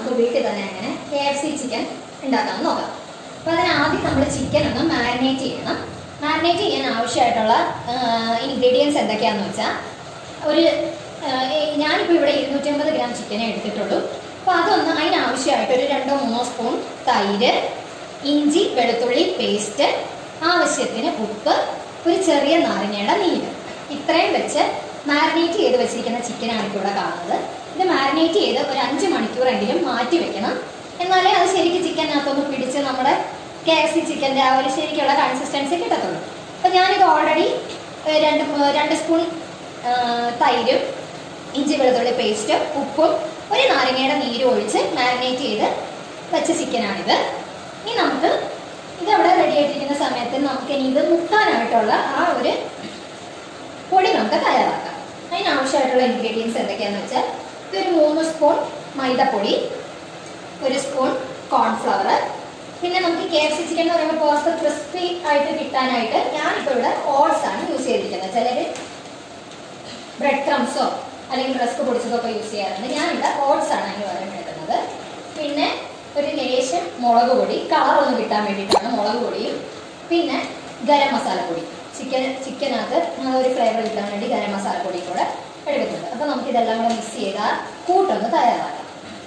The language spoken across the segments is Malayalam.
നമുക്ക് വീട്ടിൽ തന്നെ എങ്ങനെ KFC ചിക്കൻ ഉണ്ടാക്കാമെന്ന് നോക്കാം. അപ്പോൾ അതിന് ആദ്യം നമ്മൾ ചിക്കൻ ഒന്ന് മാരിനേറ്റ് ചെയ്യണം. മാരിനേറ്റ് ചെയ്യാൻ ആവശ്യമായിട്ടുള്ള ഇൻഗ്രീഡിയൻസ് എന്തൊക്കെയാണെന്ന് വെച്ചാൽ, ഞാനിപ്പോൾ ഇവിടെ 250 ഗ്രാം ചിക്കനേ എടുത്തിട്ടുള്ളൂ. അപ്പോൾ അതൊന്ന് അതിനാവശ്യമായിട്ട് ഒരു 2-3 സ്പൂൺ തൈര്, ഇഞ്ചി വെളുത്തുള്ളി പേസ്റ്റ്, ആവശ്യത്തിന് ഉപ്പ്, ഒരു ചെറിയ നാരങ്ങയുടെ നീര്, ഇത്രയും വെച്ച് മാരിനേറ്റ് ചെയ്ത് വെച്ചിരിക്കുന്ന ചിക്കനാണ് ഇപ്പോൾ ഇവിടെ കാണുന്നത്. ഇത് മാരിനേറ്റ് ചെയ്ത് ഒരു 5 മണിക്കൂറെങ്കിലും മാറ്റി വെക്കണം. എന്നാലേ അത് ശരിക്കും ചിക്കനകത്തൊന്ന് പിടിച്ച് നമ്മുടെ KFC ചിക്കൻ്റെ ആ ഒരു ശരിക്കുള്ള കൺസിസ്റ്റൻസി കിട്ടത്തുള്ളൂ. അപ്പം ഞാനിത് ഓൾറെഡി 2 സ്പൂൺ തൈരും ഇഞ്ചി വെളുത്തുള്ളി പേസ്റ്റും ഉപ്പും ഒരു നാരങ്ങയുടെ നീരും ഒഴിച്ച് മാരിനേറ്റ് ചെയ്ത് വെച്ച ചിക്കനാണിത്. ഇനി നമുക്ക് ഇതവിടെ റെഡി ആയിട്ടിരിക്കുന്ന സമയത്ത് നമുക്ക് ഇനി ഇത് മുക്കാനായിട്ടുള്ള ആ ഒരു പൊടി നമുക്ക് തയ്യാറാക്കാം. അതിനാവശ്യമായിട്ടുള്ള ഇൻഗ്രീഡിയൻസ് എന്തൊക്കെയാണെന്ന് വെച്ചാൽ, ഇതൊരു 3 സ്പൂൺ മൈദപ്പൊടി, 1 സ്പൂൺ കോൺഫ്ലവർ, പിന്നെ നമുക്ക് KFC ചിക്കൻ എന്ന് പറയുമ്പോൾ കുറച്ച് ക്രിസ്പി ആയിട്ട് കിട്ടാനായിട്ട് ഞാനിപ്പോൾ ഇവിടെ ഓട്സ് ആണ് യൂസ് ചെയ്തിരിക്കുന്നത്. ചിലർ ബ്രെഡ് ക്രംസോ അല്ലെങ്കിൽ റസ്ക് പൊടിച്ചതോ ഒക്കെ യൂസ് ചെയ്യാറുണ്ട്. ഞാനിവിടെ ഓട്സ് ആണ് അതിന് പകരം എടുക്കുന്നത്. പിന്നെ ഒരു ലേശം മുളക് പൊടി, കളറൊന്നും കിട്ടാൻ വേണ്ടിയിട്ടാണ് മുളക് പൊടിയും, പിന്നെ ഗരം മസാല പൊടി, ചിക്കനകത്ത് ഒരു ഫ്ലേവർ കിട്ടാൻ വേണ്ടി ഗരം മസാല പൊടിയും കൂടെ എടുക്കുന്നുണ്ട്. അപ്പോൾ നമുക്ക് ഇതെല്ലാം കൂടെ മിക്സ് ചെയ്താൽ കൂട്ടൊന്ന് തയ്യാറാക്കാം.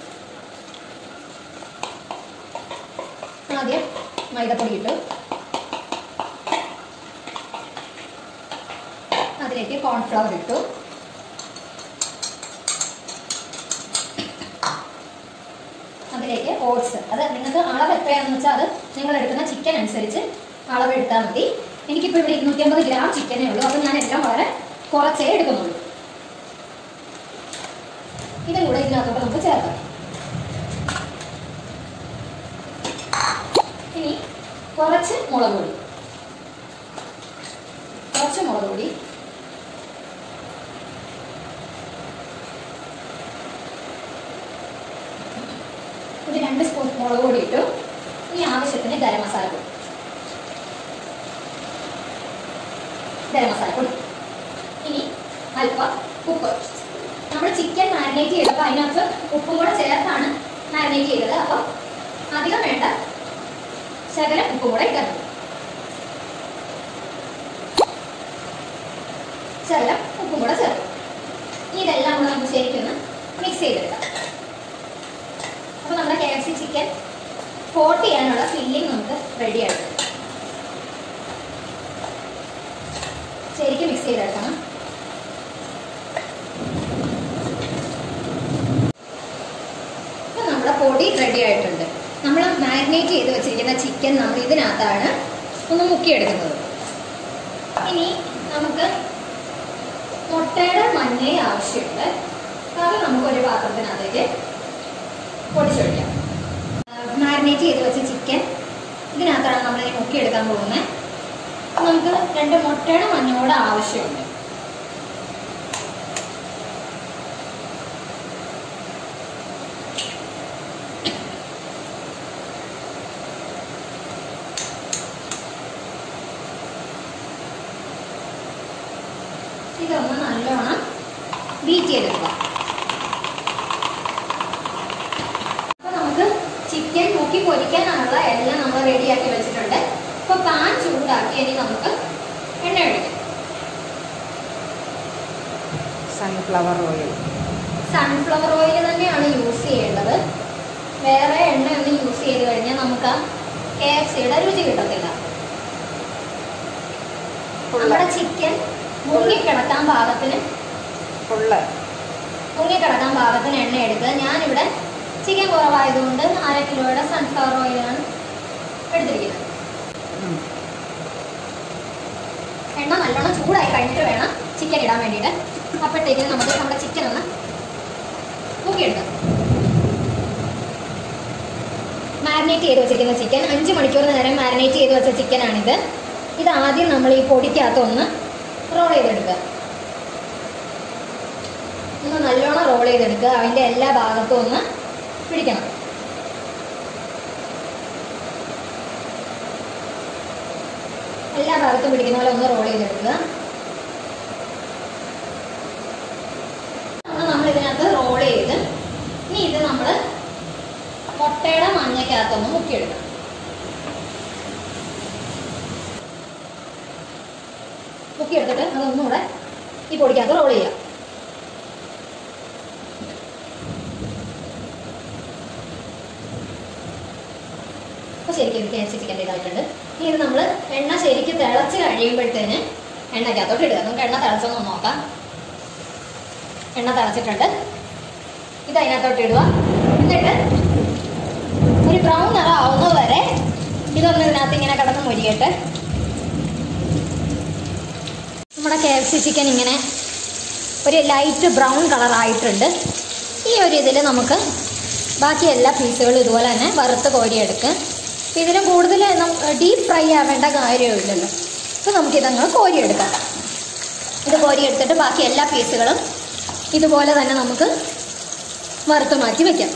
ആദ്യം മൈദപ്പൊടി ഇട്ടു, അതിലേക്ക് കോൺഫ്ലവർ ഇട്ടു, അതിലേക്ക് ഓട്സ്. അത് നിങ്ങൾക്ക് അളവ് എത്രയാണെന്ന് വെച്ചാൽ അത് നിങ്ങൾ എടുക്കുന്ന ചിക്കൻ അനുസരിച്ച് അളവ് എടുത്താൽ മതി. എനിക്കിപ്പോൾ ഇവിടെ 250 ഗ്രാം ചിക്കനേ ഉള്ളൂ. അപ്പോൾ ഞാൻ എല്ലാം വളരെ കുറച്ചേ എടുക്കുന്നുള്ളൂ. ഇതും കൂടെ ഇതിനകത്തോട്ട് നമുക്ക് ചേർക്കാം. ഇനി കുറച്ച് മുളക് പൊടി, ഒരു 2 സ്പൂൺ മുളക് പൊടി ഇട്ടു. ഇനി ആവശ്യത്തിന് ഗരം മസാല പൊടി, ഇനി അല്പം ഉപ്പ്. നമ്മൾ ചിക്കൻ മാരിനേറ്റ് ചെയ്തപ്പോൾ അതിനകത്ത് ഉപ്പും കൂടെ ചേർത്താണ് മാരിനേറ്റ് ചെയ്തത്. അപ്പം അധികം വേണ്ട, ശകലം ഉപ്പും കൂടെ ഇട്ടു, ചേർക്കും. ഇനി ഇതെല്ലാം കൂടെ നമുക്ക് ശരിക്കൊന്ന് മിക്സ് ചെയ്തെടുക്കാം. അപ്പോൾ നമ്മുടെ KFC ചിക്കൻ കോട്ട് ചെയ്യാനുള്ള ഫില്ലിംഗ് നമുക്ക് റെഡി ആയിട്ട് ശരിക്കും മിക്സ് ചെയ്തെടുക്കണം. അപ്പോൾ നമ്മുടെ പൊടി റെഡി ആയിട്ടുണ്ട്. നമ്മൾ മാരിനേറ്റ് ചെയ്ത് വെച്ചിരിക്കുന്ന ചിക്കൻ നമ്മൾ ഇതിനകത്താണ് ഒന്ന് മുക്കിയെടുക്കുന്നത്. ഇനി നമുക്ക് മുട്ടയുടെ മഞ്ഞയെ ആവശ്യമുണ്ട്. അത് നമുക്കൊരു പാത്രത്തിനകത്തേക്ക് പൊടിച്ചൊഴിക്കാം. മാരിനേറ്റ് ചെയ്ത് വെച്ച ചിക്കൻ ഇതിനകത്താണ് നമ്മൾ മുക്കിയെടുക്കാൻ പോകുന്നത്. നമുക്ക് 2 മുട്ടയുടെ മഞ്ഞയോടെ ആവശ്യമുണ്ട്. ഇതൊന്ന് നല്ലോണം ബീറ്റ് ചെയ്തെടുക്കുക. അപ്പൊ നമുക്ക് ചിക്കൻ മുക്കി പൊരിക്കാനുള്ള എല്ലാം നമ്മൾ റെഡിയാക്കി വെച്ചിട്ടുണ്ട്. അപ്പൊ പാൻ ചൂടാക്കി ഇനി നമുക്ക് എണ്ണ ഒഴിക്കാം. സൺഫ്ലവർ ഓയിൽ തന്നെയാണ് യൂസ് ചെയ്യേണ്ടത്. വേറെ എണ്ണയൊന്നും യൂസ് ചെയ്ത് കഴിഞ്ഞാൽ നമുക്ക് KFCയുടെ രുചി കിട്ടത്തില്ല. നമ്മുടെ ചിക്കൻ മുങ്ങിക്കിടക്കാൻ പാകത്തിന് എണ്ണ എടുക്കുക. ഞാനിവിടെ ചിക്കൻ കുറവായതുകൊണ്ട് 1/2 കിലോയുടെ സൺഫ്ലവർ ഓയിലാണ് എടുത്തിരിക്കുന്നത്. എണ്ണ നല്ലോണം ചൂടായി കഴിഞ്ഞിട്ട് വേണം ചിക്കൻ ഇടാൻ വേണ്ടിയിട്ട്. അപ്പോഴത്തേക്കിന് നമുക്ക് നമ്മുടെ ചിക്കൻ ഒന്ന് മുക്കിയെടുക്കാം. മാരിനേറ്റ് ചെയ്ത് വെച്ചിരിക്കുന്ന ചിക്കൻ 5 മണിക്കൂർ നേരം മാരിനേറ്റ് ചെയ്ത് വെച്ച ചിക്കനാണിത്. ഇത് ആദ്യം നമ്മൾ ഈ പൊടിക്കകത്തൊന്ന് റോൾ ചെയ്തെടുക്കുക. ഒന്ന് നല്ലോണം റോൾ ചെയ്തെടുക്കുക. അതിൻ്റെ എല്ലാ ഭാഗത്തും ഒന്ന് പിടിക്കണം. എല്ലാ ഭാഗത്തും പിടിക്കുന്ന പോലെ ഒന്ന് റോൾ ചെയ്തെടുക്കുക. നമ്മൾ ഇതിനകത്ത് റോൾ ചെയ്ത് ഇനി ഇത് നമ്മൾ എണ്ണയ്ക്കകത്തൊന്ന് മുക്കിയെടുക്കാം. മുക്കിയെടുത്തിട്ട് അതൊന്നുകൂടെ ഈ പൊടിക്കകത്ത് റോൾ ചെയ്യാം. അപ്പോൾ ശരിക്കും എനിക്ക് KFC ചിക്കൻ്റെ ഇതായിട്ടുണ്ട്. ഇനി ഇത് നമ്മൾ എണ്ണ ശരിക്കും തിളച്ച് കഴിയുമ്പോഴത്തേന് എണ്ണയ്ക്കകത്തോട്ട് ഇടുക. നമുക്ക് എണ്ണ തിളച്ചൊന്ന് നോക്കാം. എണ്ണ തിളച്ചിട്ടുണ്ട്. ഇത് അതിനകത്തോട്ട് ഇടുക. എന്നിട്ട് ഒരു ബ്രൗൺ നിറം ആവുന്നത് വരെ ഇതൊന്ന് ഇതിനകത്ത് ഇങ്ങനെ കിടന്ന് മൊരിയട്ടെ. നമ്മുടെ KFC ചിക്കൻ ഇങ്ങനെ ഒരു ലൈറ്റ് ബ്രൗൺ കളറായിട്ടുണ്ട്. ഈ ഒരു ഇതിൽ നമുക്ക് ബാക്കി എല്ലാ പീസുകളും ഇതുപോലെ തന്നെ വറുത്ത് കോരിയെടുക്കുക. ഇതിന് കൂടുതൽ ഡീപ്പ് ഫ്രൈ ആവേണ്ട കാര്യമില്ലല്ലോ. അപ്പോൾ നമുക്കിതങ്ങ് കോരിയെടുക്കാം. ഇത് കോരിയെടുത്തിട്ട് ബാക്കി എല്ലാ പീസുകളും ഇതുപോലെ തന്നെ നമുക്ക് വറുത്ത് മാറ്റി വയ്ക്കാം.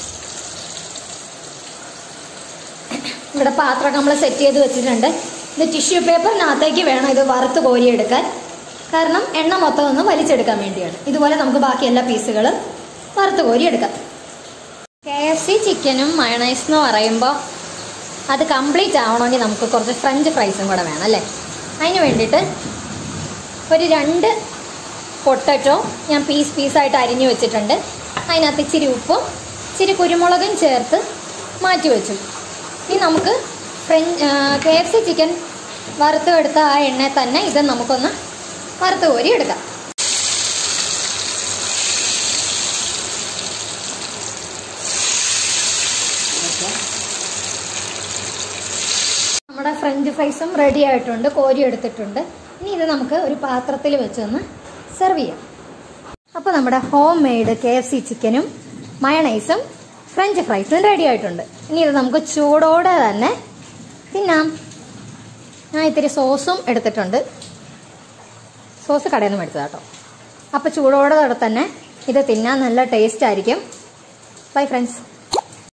ഇവിടെ പാത്രം നമ്മൾ സെറ്റ് ചെയ്ത് വെച്ചിട്ടുണ്ട്. ഇത് ടിഷ്യൂ പേപ്പറിനകത്തേക്ക് വേണം ഇത് വറുത്ത് കോരിയെടുക്കാൻ. കാരണം എണ്ണ മൊത്തം ഒന്ന് വലിച്ചെടുക്കാൻ വേണ്ടിയാണ്. ഇതുപോലെ നമുക്ക് ബാക്കി എല്ലാ പീസുകളും വറുത്ത് കോരിയെടുക്കാം. KFC ചിക്കനും മയണൈസ് എന്ന് പറയുമ്പോൾ അത് കംപ്ലീറ്റ് ആവണമെങ്കിൽ നമുക്ക് കുറച്ച് ഫ്രഞ്ച് ഫ്രൈസും കൂടെ വേണം അല്ലേ. അതിന് വേണ്ടിയിട്ട് ഒരു 2 പൊട്ടറ്റോ ഞാൻ പീസായിട്ട് അരിഞ്ഞു വെച്ചിട്ടുണ്ട്. അതിനകത്ത് ഇച്ചിരി ഉപ്പും ഇച്ചിരി കുരുമുളകും ചേർത്ത് മാറ്റി വെച്ചു. ഇനി നമുക്ക് KFC ചിക്കൻ വറുത്തെടുത്ത ആ എണ്ണയിൽ തന്നെ ഇത് നമുക്കൊന്ന് വറുത്ത് കോരി എടുക്കാം. നമ്മുടെ ഫ്രഞ്ച് ഫ്രൈസും റെഡി ആയിട്ടുണ്ട്, കോരി എടുത്തിട്ടുണ്ട്. ഇനി ഇത് നമുക്ക് ഒരു പാത്രത്തിൽ വെച്ചൊന്ന് സെർവ് ചെയ്യാം. അപ്പോൾ നമ്മുടെ ഹോം മെയ്ഡ് KFC ചിക്കനും മയണൈസും ഫ്രഞ്ച് ഫ്രൈസും റെഡി ആയിട്ടുണ്ട്. ഇനി ഇത് നമുക്ക് ചൂടോടെ തന്നെ തിന്നാം. ഞാൻ ഇത്തിരി സോസും എടുത്തിട്ടുണ്ട്. സോസ് കടയിൽ നിന്ന് മേടിച്ചതാ കേട്ടോ. അപ്പോൾ ചൂടോടെ തന്നെ ഇത് തിന്നാൻ നല്ല ടേസ്റ്റ് ആയിരിക്കും. Bye friends.